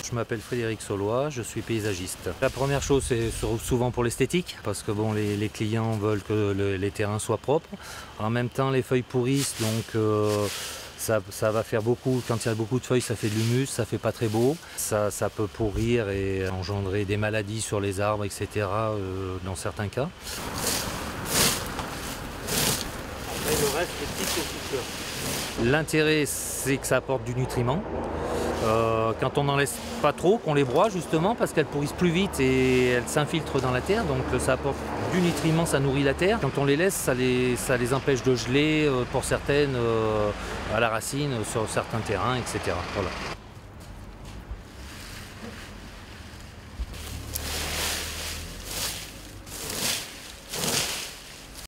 Je m'appelle Frédéric Saulois, je suis paysagiste. La première chose, c'est souvent pour l'esthétique, parce que bon, les clients veulent que les terrains soient propres. En même temps, les feuilles pourrissent, donc ça va faire beaucoup. Quand il y a beaucoup de feuilles, ça fait de l'humus, ça fait pas très beau. Ça peut pourrir et engendrer des maladies sur les arbres, etc. Dans certains cas. Après, le reste, c'est petit fleurs. L'intérêt, c'est que ça apporte du nutriment. Quand on n'en laisse pas trop, qu'on les broie justement, parce qu'elles pourrissent plus vite et elles s'infiltrent dans la terre, donc ça apporte du nutriment, ça nourrit la terre. Quand on les laisse, ça les empêche de geler pour certaines à la racine, sur certains terrains, etc. Voilà.